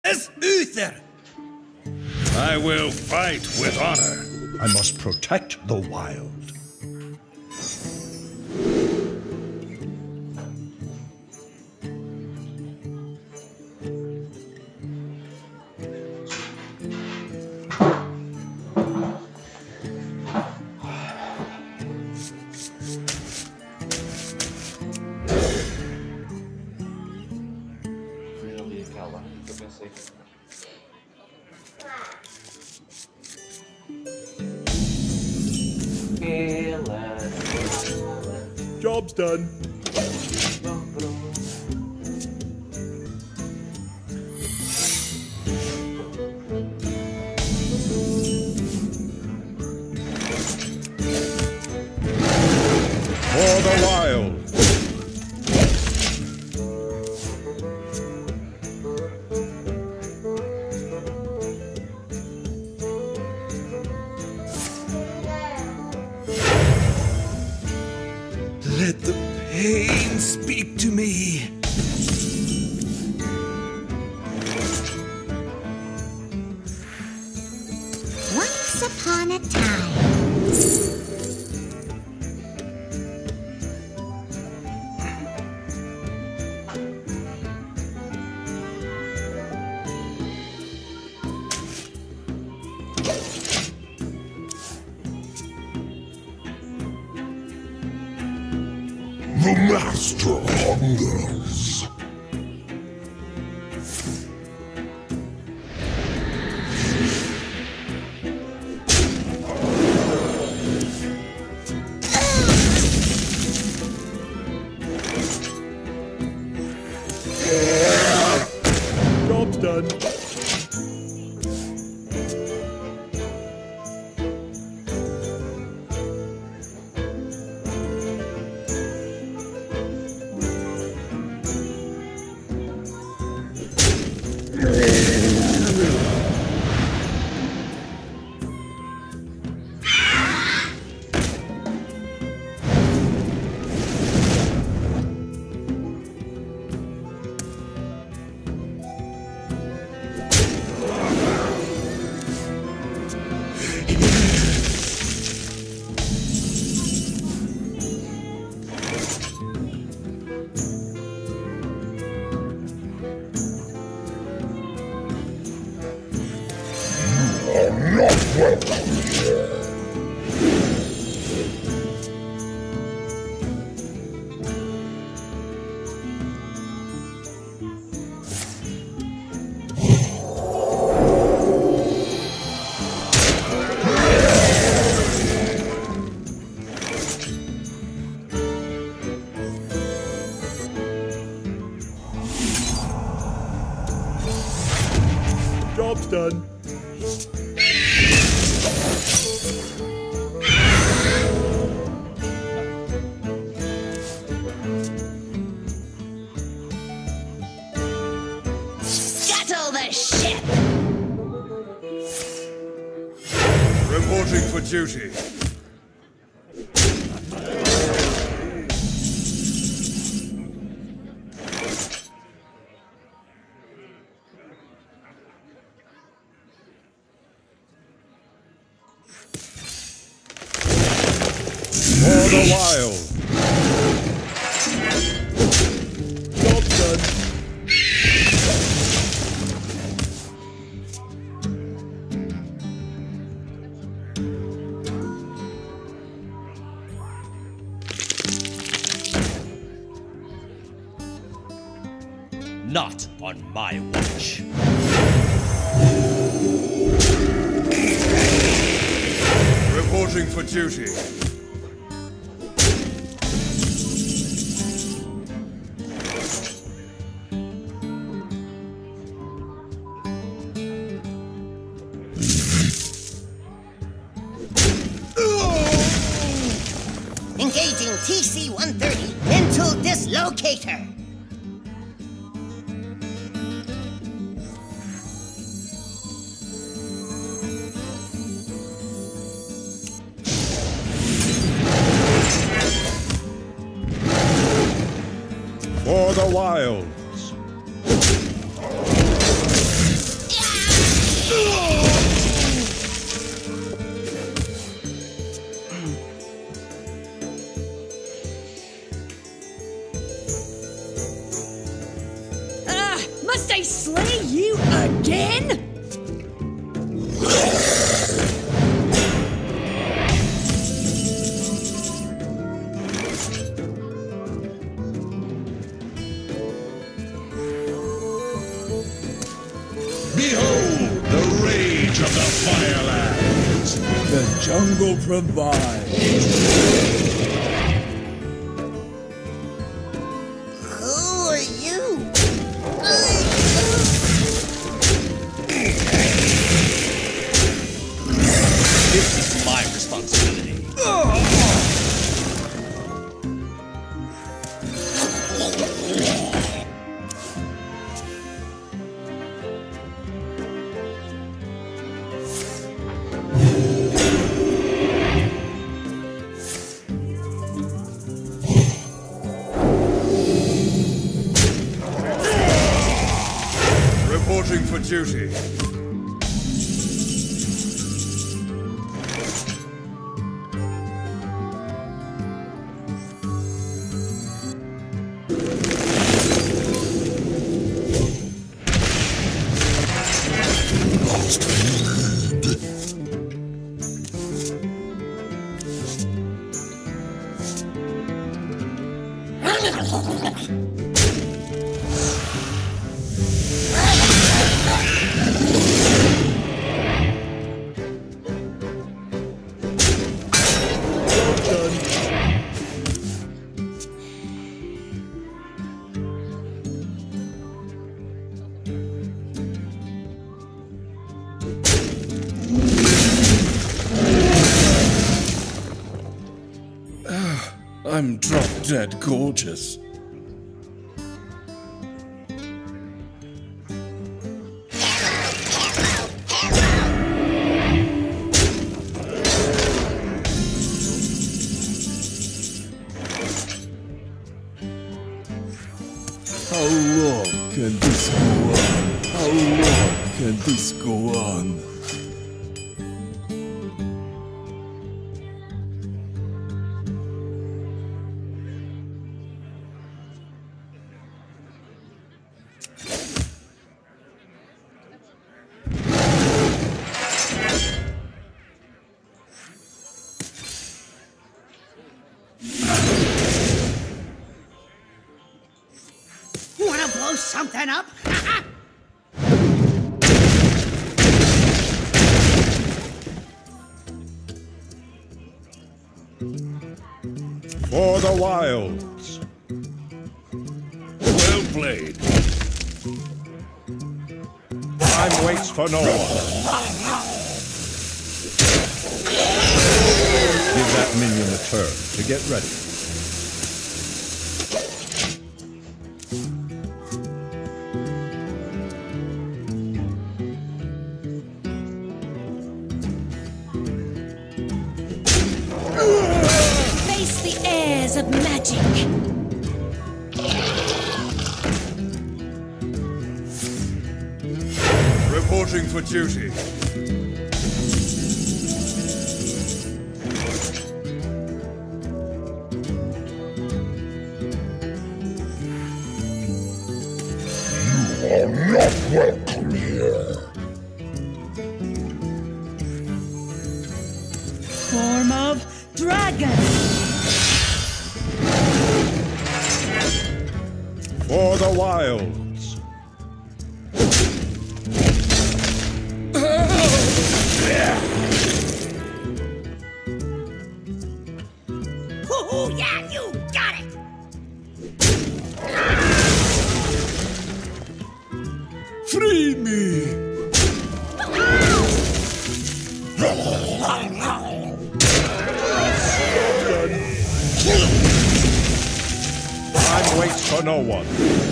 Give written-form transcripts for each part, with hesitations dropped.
is Uther. I will fight with honor. I must protect the wild. Job's done. For the wild. Let the pain speak to me. Once upon a time. The master hungers. Job's done. Not welcome here. Job's done. Scuttle the ship! Reporting for duty. For the wild. Job's done. Not on my watch. Reporting for duty. Engaging TC-130 mental dislocator. For the wilds. You again? Behold the rage of the Firelands! The jungle provides. Who are you? This is my responsibility. Reporting for duty. I'm drop dead gorgeous. How long can this go on? How long can this go on? Wanna blow something up? For the wilds. Well played. Time waits for no one. Give that minion a turn to get ready. Face the airs of magic. Reporting for duty. You are not welcome here. Form of dragon. For the wilds. Oh, yeah, you got it! Free me! Time waits for no one.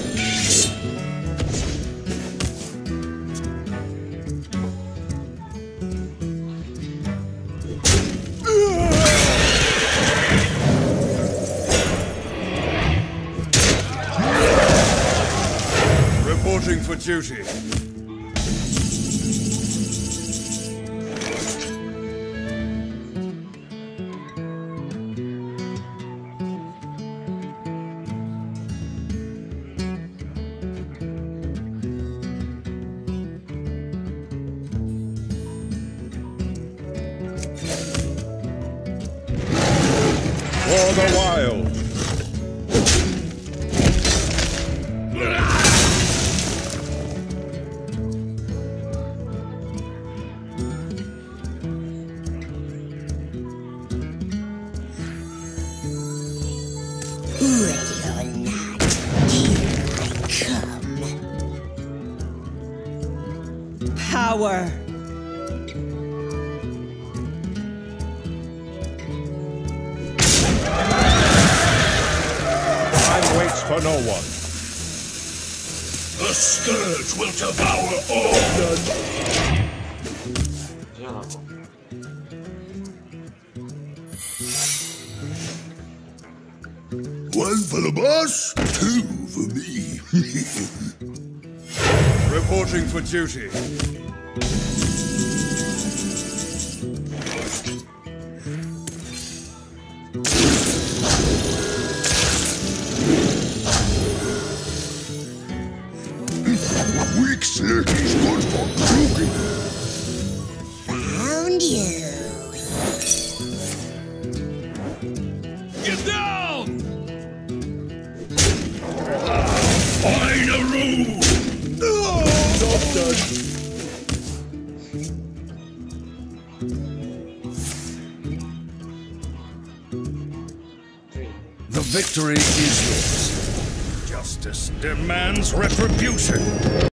Reporting for duty. the wild. Ready or not, here I come. Power. Time waits for no one. The scourge will devour all. One for the boss, two for me. Reporting for duty. Weak slick is good for cooking. Found you. Get down! Finaroo! The victory is yours. Justice demands retribution.